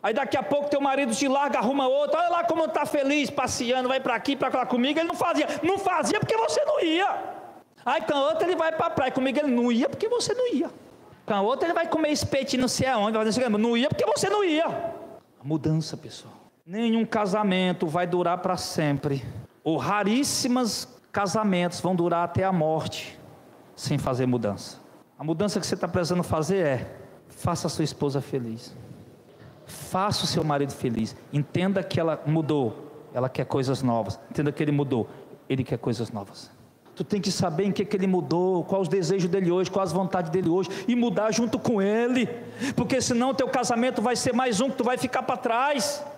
Aí daqui a pouco teu marido te larga, arruma outro, olha lá como está feliz, passeando, vai para aqui, para lá comigo. Ele não fazia porque você não ia. Aí com a outra ele vai para a praia, comigo ele não ia porque você não ia. Com a outra ele vai comer espetinho não sei aonde, não ia porque você não ia. A mudança, pessoal. Nenhum casamento vai durar para sempre, ou raríssimos casamentos vão durar até a morte, sem fazer mudança. A mudança que você está precisando fazer é: faça a sua esposa feliz, faça o seu marido feliz. Entenda que ela mudou, ela quer coisas novas. Entenda que ele mudou, ele quer coisas novas. Tu tem que saber em que ele mudou, quais os desejos dele hoje, quais as vontades dele hoje, e mudar junto com ele, porque senão o teu casamento vai ser mais um que tu vai ficar para trás.